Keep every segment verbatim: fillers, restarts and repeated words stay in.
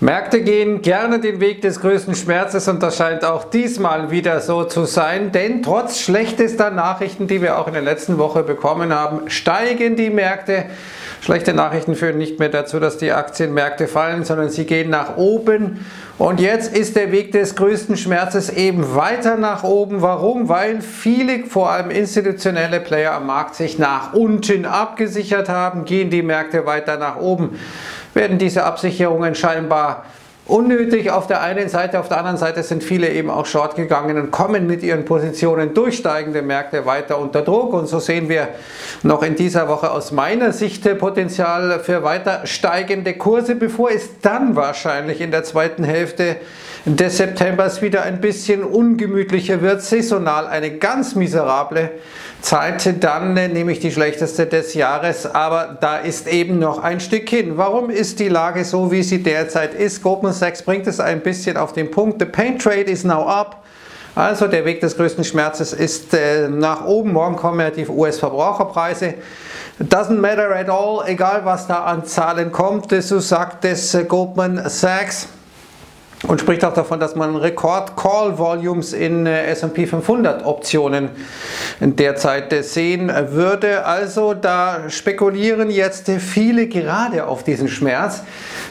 Märkte gehen gerne den Weg des größten Schmerzes und das scheint auch diesmal wieder so zu sein, denn trotz schlechtester Nachrichten, die wir auch in der letzten Woche bekommen haben, steigen die Märkte. Schlechte Nachrichten führen nicht mehr dazu, dass die Aktienmärkte fallen, sondern sie gehen nach oben. Und jetzt ist der Weg des größten Schmerzes eben weiter nach oben. Warum? Weil viele, vor allem institutionelle Player am Markt, sich nach unten abgesichert haben, gehen die Märkte weiter nach oben. Werden diese Absicherungen scheinbar unnötig auf der einen Seite, auf der anderen Seite sind viele eben auch short gegangen und kommen mit ihren Positionen durch steigende Märkte weiter unter Druck. Und so sehen wir noch in dieser Woche aus meiner Sicht Potenzial für weiter steigende Kurse, bevor es dann wahrscheinlich in der zweiten Hälfte des Septembers wieder ein bisschen ungemütlicher wird, saisonal eine ganz miserable Zeit, dann nämlich die schlechteste des Jahres, aber da ist eben noch ein Stück hin. Warum ist die Lage so, wie sie derzeit ist? Goldman Sachs bringt es ein bisschen auf den Punkt. The pain trade is now up. Also der Weg des größten Schmerzes ist äh, nach oben. Morgen kommen ja die U S-Verbraucherpreise. Doesn't matter at all, egal was da an Zahlen kommt, so sagt es äh, Goldman Sachs. Und spricht auch davon, dass man Rekord-Call-Volumes in S und P fünfhundert Optionen derzeit sehen würde. Also da spekulieren jetzt viele gerade auf diesen Schmerz.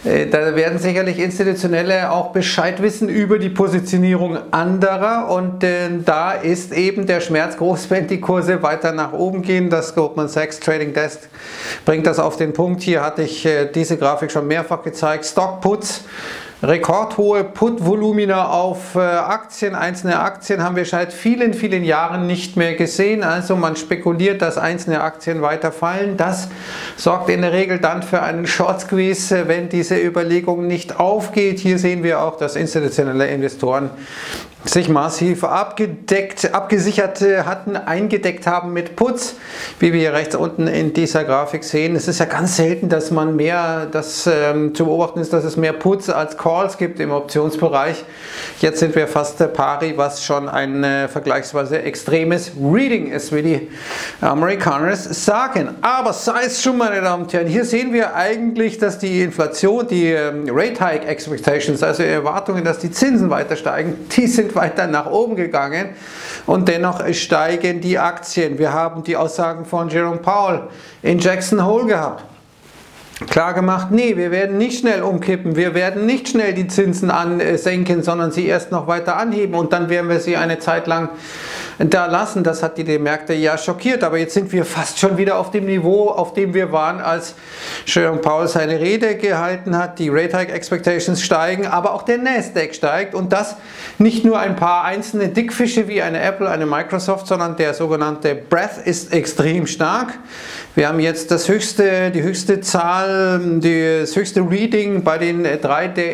Da werden sicherlich Institutionelle auch Bescheid wissen über die Positionierung anderer. Und da ist eben der Schmerz groß, wenn die Kurse weiter nach oben gehen. Das Goldman Sachs Trading Desk bringt das auf den Punkt. Hier hatte ich diese Grafik schon mehrfach gezeigt. Stock-Puts. Rekordhohe Put-Volumina auf äh, Aktien, einzelne Aktien haben wir seit vielen, vielen Jahren nicht mehr gesehen. Also man spekuliert, dass einzelne Aktien weiter fallen. Das sorgt in der Regel dann für einen Short Squeeze, wenn diese Überlegung nicht aufgeht. Hier sehen wir auch, dass institutionelle Investoren sich massiv abgedeckt, abgesichert hatten, eingedeckt haben mit Puts, wie wir hier rechts unten in dieser Grafik sehen. Es ist ja ganz selten, dass man mehr, das ähm, zu beobachten ist, dass es mehr Puts als Calls gibt im Optionsbereich. Jetzt sind wir fast pari, was schon ein äh, vergleichsweise extremes Reading ist, wie die Amerikaner es sagen. Aber sei es schon, meine Damen und Herren, hier sehen wir eigentlich, dass die Inflation, die ähm, Rate Hike Expectations, also Erwartungen, dass die Zinsen weiter steigen, die sind weiter nach oben gegangen und dennoch steigen die Aktien. Wir haben die Aussagen von Jerome Powell in Jackson Hole gehabt. Klar gemacht, nee, wir werden nicht schnell umkippen, wir werden nicht schnell die Zinsen ansenken, sondern sie erst noch weiter anheben und dann werden wir sie eine Zeit lang da lassen. Das hat die, die Märkte ja schockiert, aber jetzt sind wir fast schon wieder auf dem Niveau, auf dem wir waren, als Jerome Powell seine Rede gehalten hat. Die Rate Hike Expectations steigen, aber auch der Nasdaq steigt und das nicht nur ein paar einzelne Dickfische wie eine Apple, eine Microsoft, sondern der sogenannte Breadth ist extrem stark. Wir haben jetzt das höchste, die höchste Zahl, das höchste Reading bei den drei Day,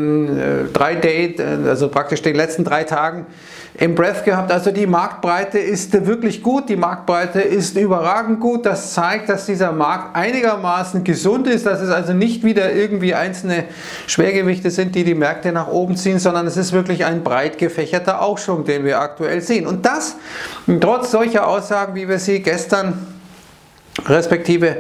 äh, drei Day, also praktisch den letzten drei Tagen im Breadth gehabt. Also die Marktbreite ist wirklich gut, die Marktbreite ist überragend gut. Das zeigt, dass dieser Markt einigermaßen gesund ist, dass es also nicht wieder irgendwie einzelne Schwergewichte sind, die die Märkte nach oben ziehen, sondern es ist wirklich ein breit gefächerter Aufschwung, den wir aktuell sehen. Und das trotz solcher Aussagen, wie wir sie gestern respektive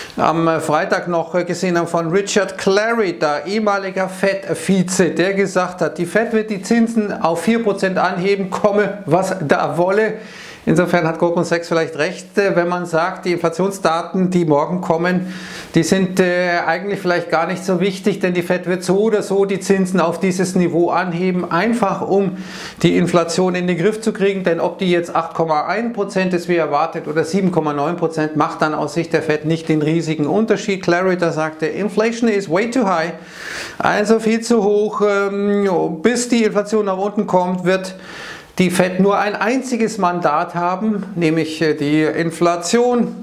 am Freitag noch gesehen haben von Richard Clarida, ehemaliger Fed-Vize, der gesagt hat, die Fed wird die Zinsen auf vier Prozent anheben, komme was da wolle. Insofern hat Goldman Sachs vielleicht recht, wenn man sagt, die Inflationsdaten, die morgen kommen, die sind äh, eigentlich vielleicht gar nicht so wichtig, denn die Fed wird so oder so die Zinsen auf dieses Niveau anheben, einfach um die Inflation in den Griff zu kriegen, denn ob die jetzt acht Komma eins Prozent ist wie erwartet oder sieben Komma neun Prozent, macht dann aus Sicht der Fed nicht den riesigen Unterschied. Clarida sagte, Inflation is way too high, also viel zu hoch, ähm, bis die Inflation nach unten kommt, wird die Fed nur ein einziges Mandat haben, nämlich die Inflation.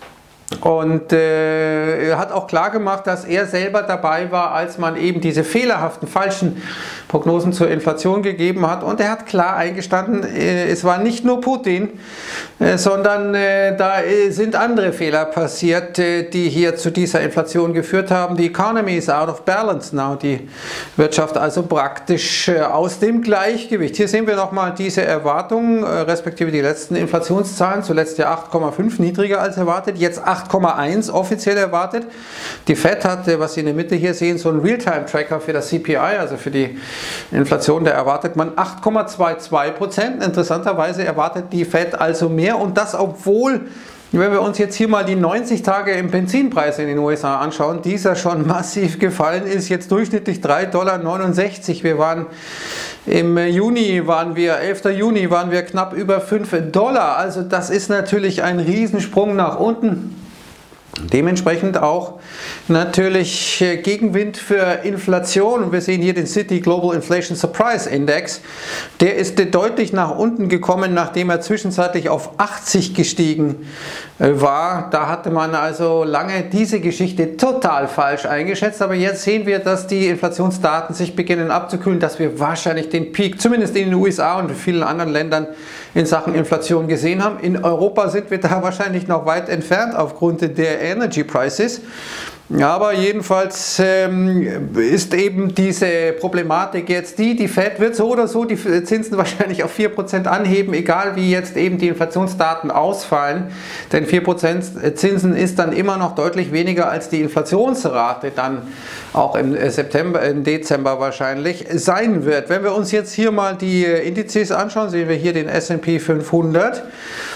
Und äh, er hat auch klar gemacht, dass er selber dabei war, als man eben diese fehlerhaften, falschen Prognosen zur Inflation gegeben hat. Und er hat klar eingestanden, äh, es war nicht nur Putin, äh, sondern äh, da äh, sind andere Fehler passiert, äh, die hier zu dieser Inflation geführt haben. Die Economy is out of balance now, die Wirtschaft also praktisch äh, aus dem Gleichgewicht. Hier sehen wir nochmal diese Erwartungen, äh, respektive die letzten Inflationszahlen, zuletzt ja acht Komma fünf niedriger als erwartet, jetzt acht acht Komma eins offiziell erwartet. Die Fed hat, was Sie in der Mitte hier sehen, so einen Realtime-Tracker für das C P I, also für die Inflation, da erwartet man acht Komma zweiundzwanzig Prozent. Interessanterweise erwartet die Fed also mehr, und das obwohl, wenn wir uns jetzt hier mal die neunzig Tage im Benzinpreis in den U S A anschauen, dieser schon massiv gefallen ist, jetzt durchschnittlich drei Komma neunundsechzig Dollar. Wir waren im Juni, waren wir, elfter Juni, waren wir knapp über fünf Dollar. Also das ist natürlich ein Riesensprung nach unten. Dementsprechend auch natürlich Gegenwind für Inflation. Und wir sehen hier den Citi Global Inflation Surprise Index. Der ist deutlich nach unten gekommen, nachdem er zwischenzeitlich auf achtzig gestiegen war. Da hatte man also lange diese Geschichte total falsch eingeschätzt. Aber jetzt sehen wir, dass die Inflationsdaten sich beginnen abzukühlen, dass wir wahrscheinlich den Peak, zumindest in den U S A und in vielen anderen Ländern, in Sachen Inflation gesehen haben. In Europa sind wir da wahrscheinlich noch weit entfernt aufgrund der Energy Prices. Aber jedenfalls ähm, ist eben diese Problematik jetzt die, die Fed wird so oder so die Zinsen wahrscheinlich auf vier Prozent anheben, egal wie jetzt eben die Inflationsdaten ausfallen. Denn vier Prozent Zinsen ist dann immer noch deutlich weniger als die Inflationsrate dann auch im September, im Dezember wahrscheinlich sein wird. Wenn wir uns jetzt hier mal die Indizes anschauen, sehen wir hier den S und P fünfhundert,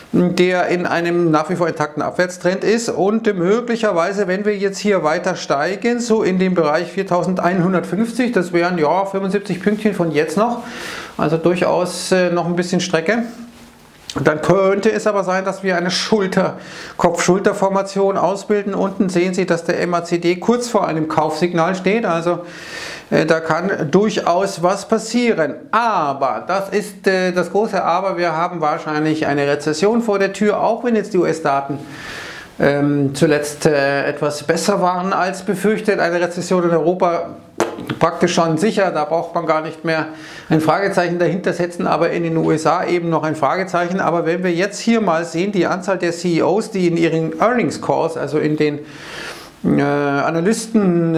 der in einem nach wie vor intakten Abwärtstrend ist, und möglicherweise, wenn wir jetzt hier weiter steigen, so in dem Bereich viertausendeinhundertfünfzig, das wären ja fünfundsiebzig Pünktchen von jetzt noch, also durchaus äh, noch ein bisschen Strecke. Dann könnte es aber sein, dass wir eine Schulter, Kopf-Schulter-Formation ausbilden. Unten sehen Sie, dass der M A C D kurz vor einem Kaufsignal steht. Also äh, da kann durchaus was passieren. Aber, das ist äh, das große Aber, wir haben wahrscheinlich eine Rezession vor der Tür, auch wenn jetzt die U S-Daten ähm, zuletzt äh, etwas besser waren als befürchtet. Eine Rezession in Europa praktisch schon sicher, da braucht man gar nicht mehr ein Fragezeichen dahinter setzen, aber in den U S A eben noch ein Fragezeichen. Aber wenn wir jetzt hier mal sehen, die Anzahl der C E Os, die in ihren Earnings Calls, also in den äh, Analysten,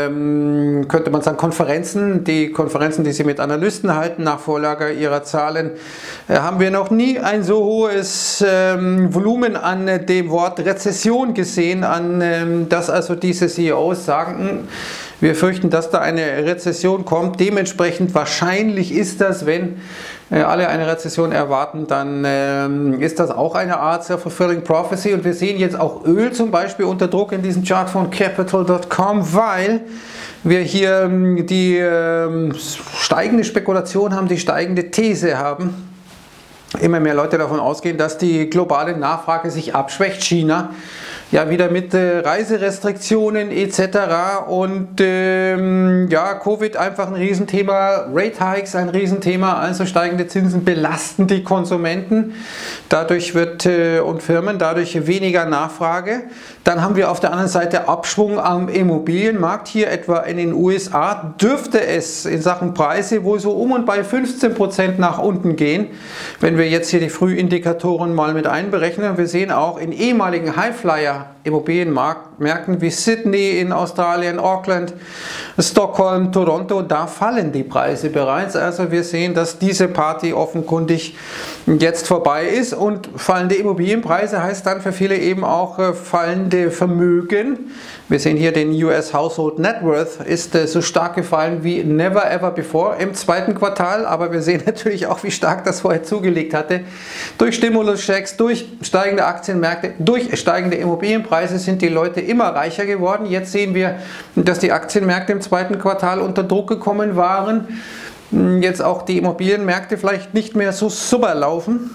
äh, könnte man sagen Konferenzen, die Konferenzen, die sie mit Analysten halten nach Vorlage ihrer Zahlen, äh, haben wir noch nie ein so hohes äh, Volumen an äh, dem Wort Rezession gesehen, an äh, dass also diese C E Os sagen, wir fürchten, dass da eine Rezession kommt. Dementsprechend wahrscheinlich ist das, wenn äh, alle eine Rezession erwarten, dann ähm, ist das auch eine Art Self-Fulfilling Prophecy. Und wir sehen jetzt auch Öl zum Beispiel unter Druck in diesem Chart von Capital Punkt com, weil wir hier ähm, die ähm, steigende Spekulation haben, die steigende These haben. Immer mehr Leute davon ausgehen, dass die globale Nachfrage sich abschwächt. China ja wieder mit äh, Reiserestriktionen et cetera. Und ähm, ja, Covid einfach ein Riesenthema, Rate Hikes ein Riesenthema, also steigende Zinsen belasten die Konsumenten. Dadurch wird äh, und Firmen, dadurch weniger Nachfrage. Dann haben wir auf der anderen Seite Abschwung am Immobilienmarkt. Hier etwa in den U S A dürfte es in Sachen Preise wohl so um und bei fünfzehn Prozent nach unten gehen. Wenn wir jetzt hier die Frühindikatoren mal mit einberechnen, wir sehen auch in ehemaligen Highflyer Immobilienmärkten wie Sydney in Australien, Auckland, Stockholm, Toronto, da fallen die Preise bereits. Also wir sehen, dass diese Party offenkundig jetzt vorbei ist, und fallende Immobilienpreise heißt dann für viele eben auch äh, fallende Vermögen. Wir sehen hier den U S Household Net Worth ist äh, so stark gefallen wie never ever before im zweiten Quartal, aber wir sehen natürlich auch, wie stark das vorher zugelegt hatte. Durch Stimuluschecks, durch steigende Aktienmärkte, durch steigende Immobilienpreise sind die Leute immer reicher geworden. Jetzt sehen wir, dass die Aktienmärkte im zweiten Quartal unter Druck gekommen waren. Jetzt auch die Immobilienmärkte vielleicht nicht mehr so super laufen.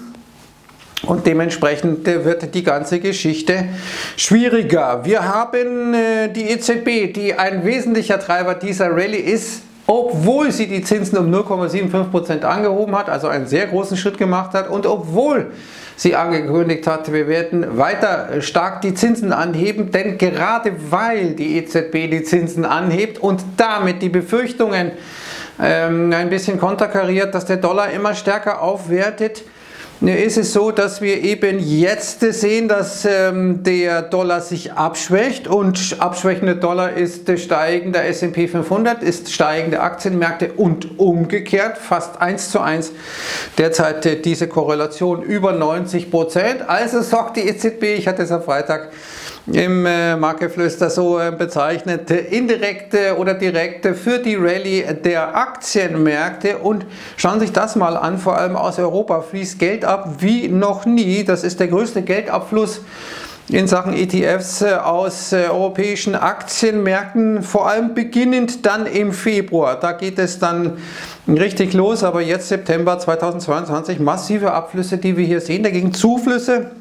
Und dementsprechend wird die ganze Geschichte schwieriger. Wir haben die E Z B, die ein wesentlicher Treiber dieser Rallye ist, obwohl sie die Zinsen um null Komma fünfundsiebzig Prozent angehoben hat, also einen sehr großen Schritt gemacht hat, und obwohl sie angekündigt hat, wir werden weiter stark die Zinsen anheben, denn gerade weil die E Z B die Zinsen anhebt und damit die Befürchtungen ähm, ein bisschen konterkariert, dass der Dollar immer stärker aufwertet, ist es so, dass wir eben jetzt sehen, dass ähm, der Dollar sich abschwächt, und abschwächender Dollar ist steigender S und P fünfhundert, ist steigende Aktienmärkte und umgekehrt, fast eins zu eins derzeit äh, diese Korrelation über neunzig Prozent. Also sagt die E Z B, ich hatte es am Freitag im äh, Marktgeflüster so äh, bezeichnet, indirekte oder direkte für die Rallye der Aktienmärkte. Und schauen Sie sich das mal an, vor allem aus Europa fließt Geld ab wie noch nie. Das ist der größte Geldabfluss in Sachen E T Fs aus äh, europäischen Aktienmärkten, vor allem beginnend dann im Februar. Da geht es dann richtig los, aber jetzt September zweitausendzweiundzwanzig massive Abflüsse, die wir hier sehen, dagegen Zuflüsse,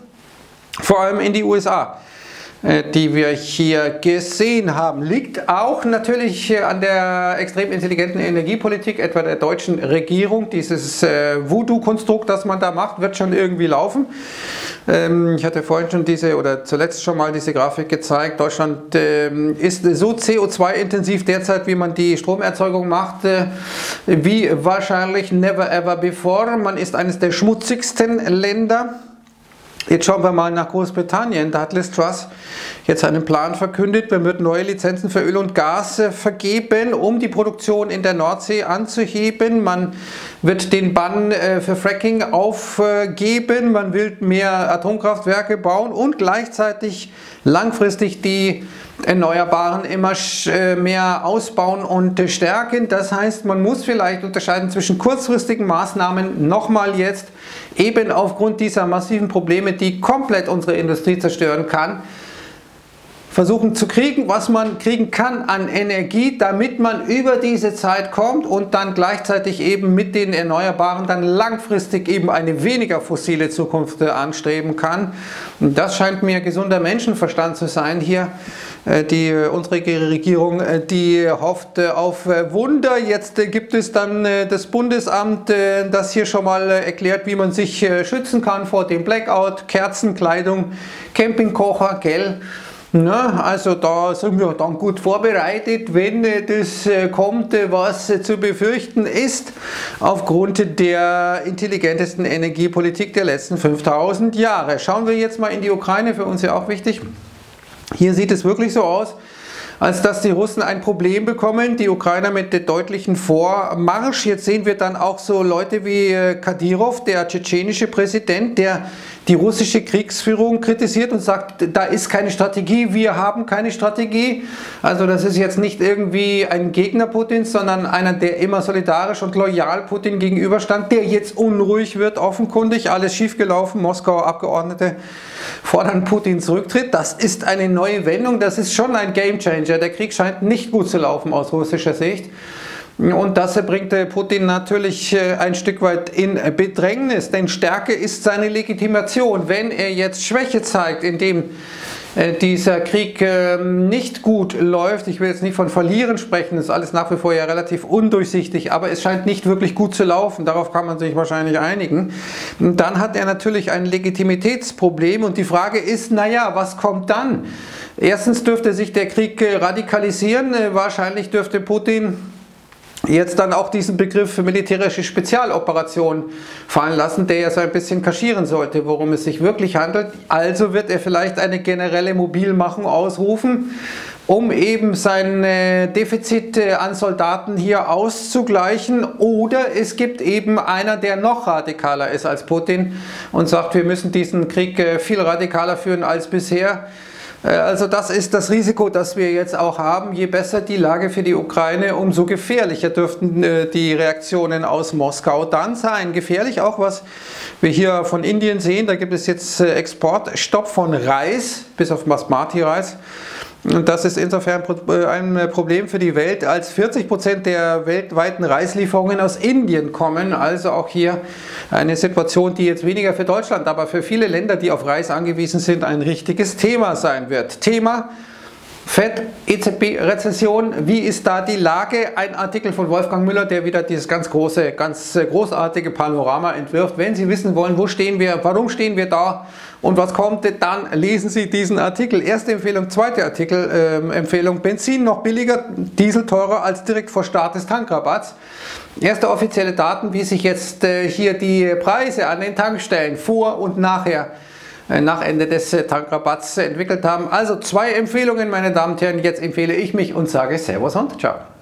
vor allem in die U S A, die wir hier gesehen haben. Liegt auch natürlich an der extrem intelligenten Energiepolitik, etwa der deutschen Regierung. Dieses äh, Voodoo-Konstrukt, das man da macht, wird schon irgendwie laufen. Ähm, ich hatte vorhin schon diese, oder zuletzt schon mal diese Grafik gezeigt. Deutschland äh, ist so C O zwei intensiv derzeit, wie man die Stromerzeugung macht, äh, wie wahrscheinlich never ever before. Man ist eines der schmutzigsten Länder. Jetzt schauen wir mal nach Großbritannien. Da hat Liz Truss jetzt einen Plan verkündet. Man wird neue Lizenzen für Öl und Gas vergeben, um die Produktion in der Nordsee anzuheben. Man wird den Bann für Fracking aufgeben. Man will mehr Atomkraftwerke bauen und gleichzeitig langfristig die Erneuerbaren immer mehr ausbauen und stärken. Das heißt, man muss vielleicht unterscheiden zwischen kurzfristigen Maßnahmen, nochmal jetzt, eben aufgrund dieser massiven Probleme, die komplett unsere Industrie zerstören kann, versuchen zu kriegen, was man kriegen kann an Energie, damit man über diese Zeit kommt und dann gleichzeitig eben mit den Erneuerbaren dann langfristig eben eine weniger fossile Zukunft anstreben kann. Und das scheint mir gesunder Menschenverstand zu sein hier. Die, unsere Regierung, die hofft auf Wunder. Jetzt gibt es dann das Bundesamt, das hier schon mal erklärt, wie man sich schützen kann vor dem Blackout, Kerzen, Kleidung, Campingkocher, gell? Na, also da sind wir dann gut vorbereitet, wenn das kommt, was zu befürchten ist, aufgrund der intelligentesten Energiepolitik der letzten fünftausend Jahre. Schauen wir jetzt mal in die Ukraine, für uns ja auch wichtig. Hier sieht es wirklich so aus, als dass die Russen ein Problem bekommen, die Ukrainer mit dem deutlichen Vormarsch. Jetzt sehen wir dann auch so Leute wie Kadyrov, der tschetschenische Präsident, der die russische Kriegsführung kritisiert und sagt, da ist keine Strategie, wir haben keine Strategie. Also das ist jetzt nicht irgendwie ein Gegner Putins, sondern einer, der immer solidarisch und loyal Putin gegenüberstand, der jetzt unruhig wird, offenkundig, alles schiefgelaufen, Moskauer Abgeordnete fordern Putins Rücktritt. Das ist eine neue Wendung, das ist schon ein Gamechanger. Der Krieg scheint nicht gut zu laufen aus russischer Sicht. Und das bringt Putin natürlich ein Stück weit in Bedrängnis, denn Stärke ist seine Legitimation. Wenn er jetzt Schwäche zeigt, indem dieser Krieg nicht gut läuft, ich will jetzt nicht von Verlieren sprechen, das ist alles nach wie vor ja relativ undurchsichtig, aber es scheint nicht wirklich gut zu laufen, darauf kann man sich wahrscheinlich einigen, dann hat er natürlich ein Legitimitätsproblem und die Frage ist, naja, was kommt dann? Erstens dürfte sich der Krieg radikalisieren, wahrscheinlich dürfte Putin jetzt dann auch diesen Begriff für militärische Spezialoperation fallen lassen, der ja so ein bisschen kaschieren sollte, worum es sich wirklich handelt. Also wird er vielleicht eine generelle Mobilmachung ausrufen, um eben sein Defizit an Soldaten hier auszugleichen. Oder es gibt eben einer, der noch radikaler ist als Putin und sagt, wir müssen diesen Krieg viel radikaler führen als bisher. Also das ist das Risiko, das wir jetzt auch haben. Je besser die Lage für die Ukraine, umso gefährlicher dürften die Reaktionen aus Moskau dann sein. Gefährlich auch, was wir hier von Indien sehen. Da gibt es jetzt Exportstopp von Reis, bis auf Basmati-Reis. Und das ist insofern ein Problem für die Welt, als vierzig Prozent der weltweiten Reislieferungen aus Indien kommen. Also auch hier eine Situation, die jetzt weniger für Deutschland, aber für viele Länder, die auf Reis angewiesen sind, ein richtiges Thema sein wird. Thema Fed, E Z B-Rezession, wie ist da die Lage? Ein Artikel von Wolfgang Müller, der wieder dieses ganz große, ganz großartige Panorama entwirft. Wenn Sie wissen wollen, wo stehen wir, warum stehen wir da und was kommt, dann lesen Sie diesen Artikel. Erste Empfehlung, zweite Artikel, äh, Empfehlung, Benzin noch billiger, Diesel teurer als direkt vor Start des Tankrabatts. Erste offizielle Daten, wie sich jetzt äh, hier die Preise an den Tankstellen vor und nachher nach Ende des Tankrabatts entwickelt haben. Also zwei Empfehlungen, meine Damen und Herren. Jetzt empfehle ich mich und sage Servus und Ciao.